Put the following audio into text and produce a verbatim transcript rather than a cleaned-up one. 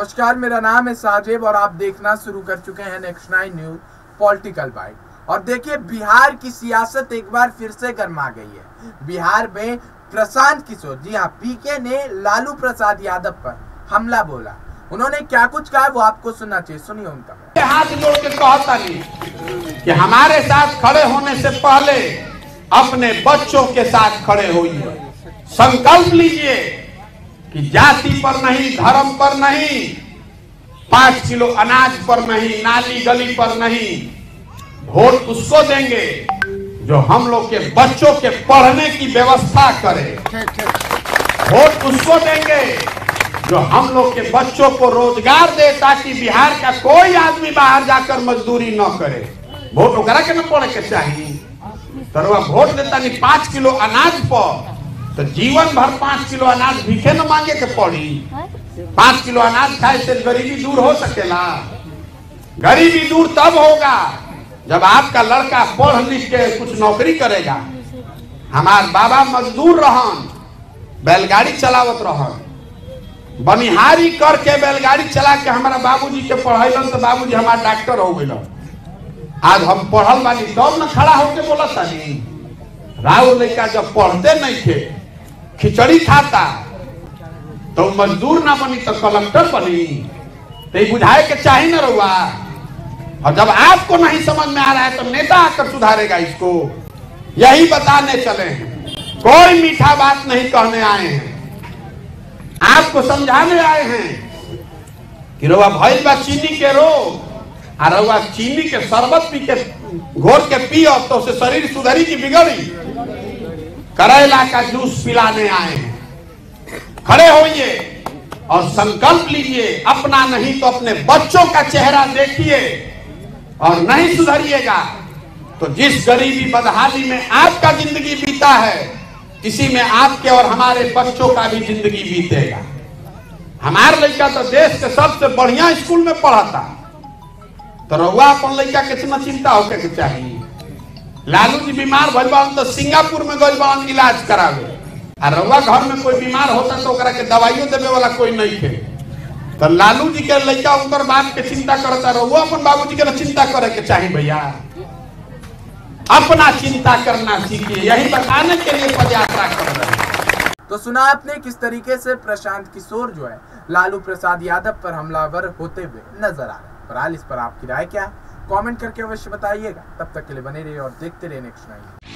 नमस्कार, मेरा नाम है साजिब और आप देखना शुरू कर चुके हैं next nine news political byte. और देखिए, बिहार की सियासत एक बार फिर से गर्मा गई है। बिहार में प्रशांत किशोर, जी हाँ, पीके ने लालू प्रसाद यादव पर हमला बोला। उन्होंने क्या कुछ कहा वो आपको सुनना चाहिए, सुनिए उनका। हाथ जोड़ के कहता नहीं कि हमारे साथ खड़े होने से पहले अपने बच्चों के साथ खड़े होइए। संकल्प लीजिए कि जाति पर नहीं, धर्म पर नहीं, पांच किलो अनाज पर नहीं, नाली गली पर नहीं, वोट उसको देंगे जो हम लोग के बच्चों के पढ़ने की व्यवस्था करे। वोट उसको देंगे जो हम लोग के बच्चों को रोजगार दे, ताकि बिहार का कोई आदमी बाहर जाकर मजदूरी न करे। वोट ओकरा के न पड़े के चाहिए। तो वोट देता नहीं पांच किलो अनाज पर, तो जीवन भर पांच किलो अनाज भीखे न मांगे के पड़ी। पांच किलो अनाज खाए से गरीबी दूर हो सकेला? गरीबी दूर तब होगा जब आपका लड़का पढ़ लिख के कुछ नौकरी करेगा। हमार बाबा मजदूर रहन, बैलगाड़ी चलावत रहन, बनिहारी करके बैलगाड़ी चला के हमारा बाबूजी के पढ़ैलन, तो बाबूजी हमार डॉक्टर हो गए। आज हम पढ़ल बानी तब न खड़ा होके बोला तानी। राव लड़का जब पढ़ते नहीं थे, खिचड़ी खाता, तो मजदूर ना बनी तो कलेक्टर बनी। तो बुझाए के चाहिए ना रहुआ। और जब आपको नहीं समझ में आ रहा है तो नेता आकर सुधारेगा इसको। यही बताने चले हैं, कोई मीठा बात नहीं कहने आए हैं, आपको समझाने आए हैं कि रहुआ भइल बा चीनी के रोग, और रहुआ चीनी के शरबत पी के घोर के पियो तो उससे शरीर सुधरी की बिगड़ी। करेला का जूस पिलाने आए हैं। खड़े होइए और संकल्प लीजिए, अपना नहीं तो अपने बच्चों का चेहरा देखिए। और नहीं सुधरिएगा तो जिस गरीबी बदहाली में आपका जिंदगी बीता है, इसी में आपके और हमारे बच्चों का भी जिंदगी बीतेगा। हमारे लड़का तो देश के सबसे बढ़िया स्कूल में पढ़ा था, तो रहुआ अपन लड़का कितना चिंता होके के चाहिए। लालू जी बीमार भइल बान तो सिंगापुर में गइल बान इलाज करावे, और रहुआ घर में कोई बीमार होता तो ओकरा के दवाइयों देवे वाला कोई नहीं थे। तो लालू जी के लड़का उनकर बाप के चिंता करता, रहुआ अपन बाबूजी के चिंता करे के चाहिए। भैया अपना चिंता करना सीखिए, यही बताने के लिए पदयात्रा कर रहे हैं। तो सुना आपने किस तरीके से प्रशांत किशोर जो है लालू प्रसाद यादव पर हमलावर होते हुए नजर आ रहे हैं। बहरहाल इस पर आपकी राय क्या है, कमेंट करके अवश्य बताइएगा। तब तक के लिए बने रहिए और देखते रहिए नेक्स्ट नाइन।